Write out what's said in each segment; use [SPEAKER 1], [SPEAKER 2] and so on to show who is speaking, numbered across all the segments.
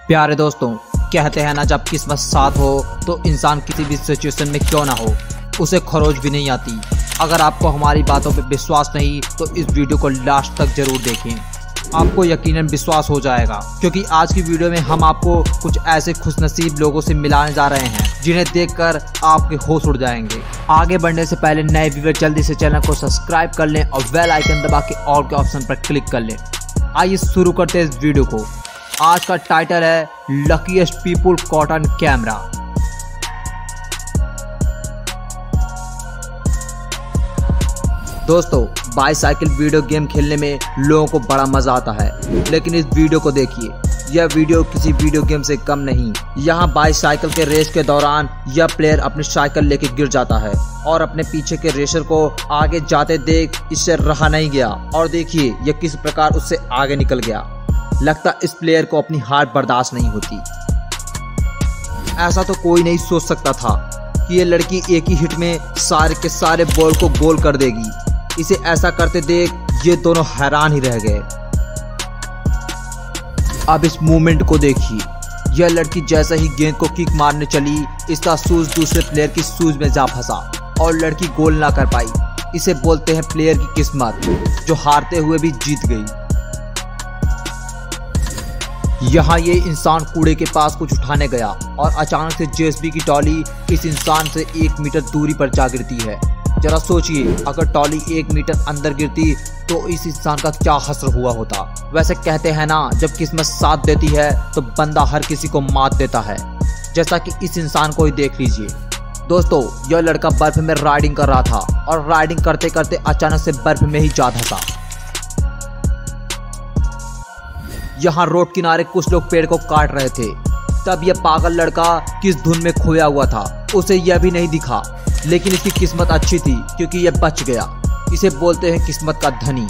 [SPEAKER 1] प्यारे दोस्तों, कहते हैं ना, जब किस्मत साथ हो तो इंसान किसी भी सिचुएशन में क्यों ना हो उसे खरोच भी नहीं आती। अगर आपको हमारी बातों पे विश्वास नहीं तो इस वीडियो को लास्ट तक जरूर देखें, आपको यकीनन विश्वास हो जाएगा। क्योंकि आज की वीडियो में हम आपको कुछ ऐसे खुशनसीब लोगों से मिलाने जा रहे हैं जिन्हें देखकर आपके होश उड़ जाएंगे। आगे बढ़ने से पहले नए व्यूअर जल्दी से चैनल को सब्सक्राइब कर लें और बेल आइकन दबा के ऑल के ऑप्शन पर क्लिक कर लें। आइए शुरू करते हैं इस वीडियो को। आज का टाइटल है luckiest people caught on camera. दोस्तों, बाईसाइकिल वीडियो गेम खेलने में लोगों को बड़ा मजा आता है, लेकिन इस वीडियो को देखिए, यह वीडियो किसी वीडियो गेम से कम नहीं। यहाँ बाईसाइकिल के रेस के दौरान यह प्लेयर अपनी साइकिल लेके गिर जाता है और अपने पीछे के रेसर को आगे जाते देख इससे रहा नहीं गया और देखिए यह किस प्रकार उससे आगे निकल गया। लगता इस प्लेयर को अपनी हार बर्दाश्त नहीं होती। ऐसा तो कोई नहीं सोच सकता था कि ये लड़की एक ही हिट में सारे के सारे बॉल को गोल कर देगी। इसे ऐसा करते देख ये दोनों हैरान ही रह गए। अब इस मूवमेंट को देखिए, यह लड़की जैसे ही गेंद को किक मारने चली, इसका शूज दूसरे प्लेयर की शूज में जा फंसा और लड़की गोल ना कर पाई। इसे बोलते हैं प्लेयर की किस्मत, जो हारते हुए भी जीत गई। यहाँ ये इंसान कूड़े के पास कुछ उठाने गया और अचानक से जेसीबी की ट्रॉली इस इंसान से 1 मीटर दूरी पर जा गिरती है। जरा सोचिए, अगर ट्रॉली 1 मीटर अंदर गिरती तो इस इंसान का क्या हश्र हुआ होता। वैसे कहते हैं ना, जब किस्मत साथ देती है तो बंदा हर किसी को मात देता है, जैसा कि इस इंसान को ही देख लीजिए। दोस्तों, यह लड़का बर्फ में राइडिंग कर रहा था और राइडिंग करते करते अचानक से बर्फ में ही जा धंसा। यहाँ रोड किनारे कुछ लोग पेड़ को काट रहे थे, तब यह पागल लड़का किस धुन में खोया हुआ था उसे यह भी नहीं दिखा, लेकिन इसकी किस्मत अच्छी थी क्योंकि यह बच गया। इसे बोलते हैं किस्मत का धनी।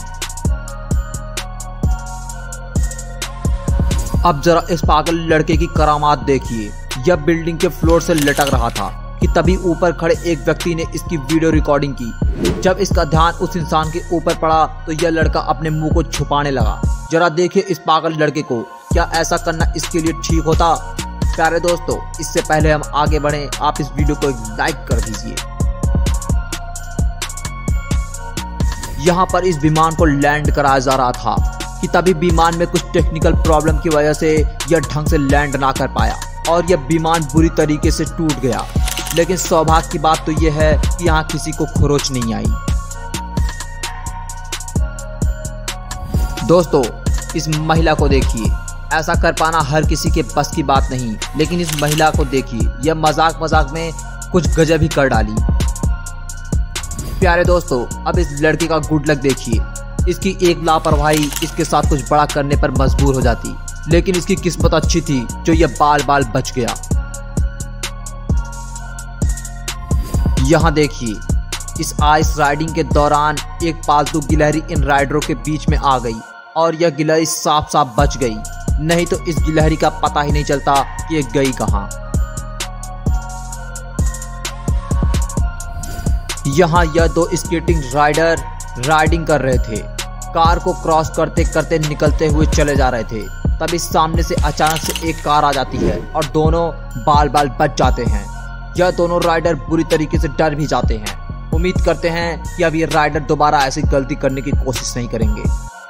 [SPEAKER 1] अब जरा इस पागल लड़के की करामात देखिए। यह बिल्डिंग के फ्लोर से लटक रहा था कि तभी ऊपर खड़े एक व्यक्ति ने इसकी वीडियो रिकॉर्डिंग की। जब इसका ध्यान उस इंसान के ऊपर पड़ा तो यह लड़का अपने मुंह को छुपाने लगा। जरा देखिए इस पागल लड़के को, क्या ऐसा करना इसके लिए ठीक होता? प्यारे दोस्तों, इससे पहले हम आगे बढ़ें, आप इस वीडियो को एक लाइक कर दीजिए। यहाँ पर इस विमान को लैंड कराया जा रहा था कि तभी विमान में कुछ टेक्निकल प्रॉब्लम की वजह से यह ढंग से लैंड ना कर पाया और यह विमान बुरी तरीके से टूट गया। लेकिन सौभाग्य की बात तो यह है कि यहाँ किसी को खरोच नहीं आई। दोस्तों, इस महिला को देखिए, ऐसा कर पाना हर किसी के बस की बात नहीं, लेकिन इस महिला को देखिए, यह मजाक मजाक में कुछ गजब ही कर डाली। प्यारे दोस्तों, अब इस लड़की का गुड लक देखिए। इसकी एक लापरवाही इसके साथ कुछ बड़ा करने पर मजबूर हो जाती, लेकिन इसकी किस्मत अच्छी थी जो यह बाल बाल बच गया। यहाँ देखिए, इस आइस राइडिंग के दौरान एक पालतू गिलहरी इन राइडरों के बीच में आ गई और यह गिलहरी साफ साफ बच गई, नहीं तो इस गिलहरी का पता ही नहीं चलता कि ये गई कहां। यहाँ यह दो स्केटिंग राइडर राइडिंग कर रहे थे, कार को क्रॉस करते करते निकलते हुए चले जा रहे थे। तभी सामने से अचानक से एक कार आ जाती है और दोनों बाल बाल बच जाते हैं। यह दोनों राइडर बुरी तरीके से डर भी जाते हैं। उम्मीद करते हैं कि अब ये राइडर दोबारा ऐसी गलती करने की कोशिश नहीं करेंगे।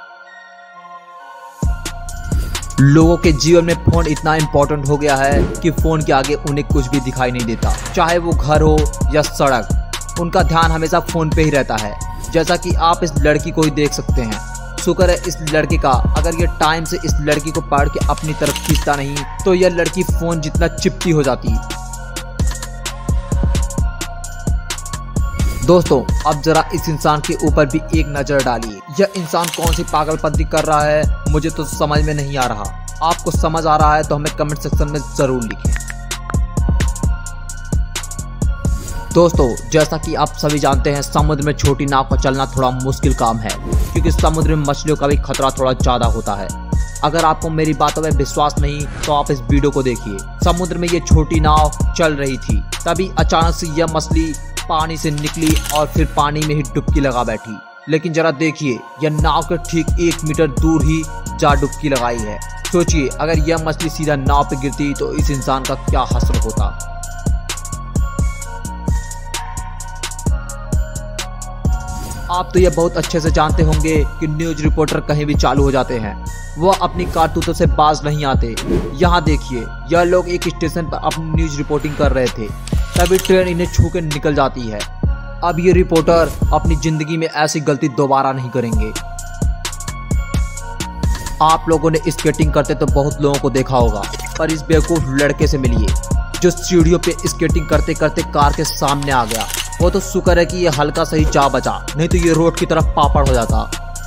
[SPEAKER 1] लोगों के जीवन में फोन इतना इंपॉर्टेंट हो गया है कि फोन के आगे उन्हें कुछ भी दिखाई नहीं देता, चाहे वो घर हो या सड़क। उनका ध्यान हमेशा फोन पे ही रहता है, जैसा कि आप इस लड़की को ही देख सकते हैं। शुक्र है इस लड़के का, अगर ये टाइम से इस लड़की को पकड़ के अपनी तरफ खींचता नहीं तो यह लड़की फोन जितना चिपटी हो जाती। दोस्तों, अब जरा इस इंसान के ऊपर भी एक नजर डालिए। यह इंसान कौन सी पागलपंती कर रहा है मुझे तो समझ में नहीं आ रहा। आपको समझ आ रहा है तो हमें कमेंट सेक्शन में जरूर लिखें। दोस्तों, जैसा कि आप सभी जानते हैं, समुद्र में छोटी नाव पर चलना थोड़ा मुश्किल काम है, क्योंकि समुद्र में मछलियों का भी खतरा थोड़ा ज्यादा होता है। अगर आपको मेरी बातों में विश्वास नहीं तो आप इस वीडियो को देखिए। समुद्र में ये छोटी नाव चल रही थी, तभी अचानक से यह मछली पानी से निकली और फिर पानी में ही डुबकी लगा बैठी। लेकिन जरा देखिए, यह नाव के ठीक 1 मीटर दूर ही जा डुबकी लगाई है। सोचिए अगर यह मछली सीधा नाव पे गिरती तो इस इंसान का क्या हासिल होता। आप तो यह बहुत अच्छे से जानते होंगे कि न्यूज रिपोर्टर कहीं भी चालू हो जाते हैं, वो अपनी कारतूतों से बाज नहीं आते। यहाँ देखिए, यह लोग एक स्टेशन पर अपनी न्यूज रिपोर्टिंग कर रहे थे, तभी ट्रेन इन्हें छू के निकल जाती है। अब ये रिपोर्टर अपनी जिंदगी में ऐसी गलती दोबारा नहीं करेंगे। आप लोगों ने स्केटिंग करते तो बहुत लोगों को देखा होगा, पर इस बेवकूफ लड़के से मिलिए जो सीढ़ियों पे स्केटिंग करते करते कार के सामने आ गया। वो तो शुक्र है कि ये हल्का सही जा बचा, नहीं तो ये रोड की तरफ पापड़ हो जाता।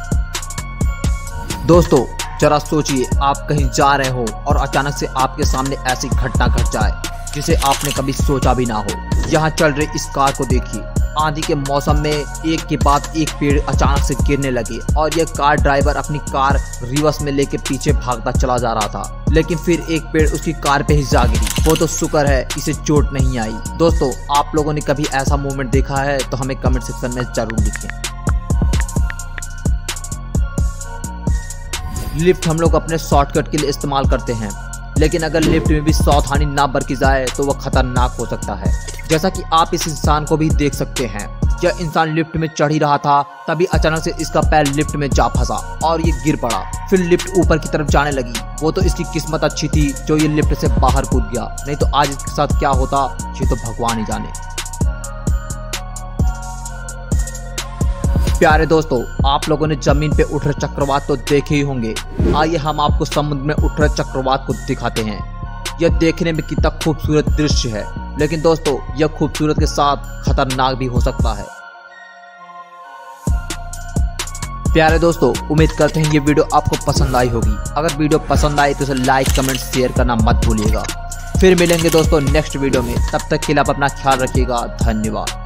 [SPEAKER 1] दोस्तों जरा सोचिए, आप कहीं जा रहे हो और अचानक से आपके सामने ऐसी घटना घट जाए जिसे आपने कभी सोचा भी ना हो। यहाँ चल रही इस कार को देखिए, आंधी के मौसम में एक के बाद एक पेड़ अचानक से गिरने लगे और यह कार ड्राइवर अपनी कार रिवर्स में लेके पीछे भागता चला जा रहा था, लेकिन फिर एक पेड़ उसकी कार पे ही जा गिरी। वो तो शुक्र है इसे चोट नहीं आई। दोस्तों आप लोगों ने कभी ऐसा मूवमेंट देखा है तो हमें कमेंट सेक्शन में जरूर लिखें। लिफ्ट हम लोग अपने शॉर्टकट के लिए इस्तेमाल करते हैं, लेकिन अगर लिफ्ट में भी सावधानी ना बरती जाए तो वह खतरनाक हो सकता है। जैसा कि आप इस इंसान को भी देख सकते हैं, यह इंसान लिफ्ट में चढ़ ही रहा था, तभी अचानक से इसका पैर लिफ्ट में जा फंसा और ये गिर पड़ा। फिर लिफ्ट ऊपर की तरफ जाने लगी। वो तो इसकी किस्मत अच्छी थी जो ये लिफ्ट से बाहर कूद गया, नहीं तो आज इसके साथ क्या होता ये तो भगवान ही जाने। प्यारे दोस्तों, आप लोगों ने जमीन पे उठ रहे चक्रवात तो देखे ही होंगे। आइए हम आपको समुद्र में उठ रहे चक्रवात को दिखाते हैं। यह देखने में कितना खूबसूरत दृश्य है, लेकिन दोस्तों यह खूबसूरत के साथ खतरनाक भी हो सकता है। प्यारे दोस्तों, उम्मीद करते हैं ये वीडियो आपको पसंद आई होगी। अगर वीडियो पसंद आई तो इसे लाइक कमेंट शेयर करना मत भूलिएगा। फिर मिलेंगे दोस्तों नेक्स्ट वीडियो में, तब तक के लिए आप अपना ख्याल रखिएगा। धन्यवाद।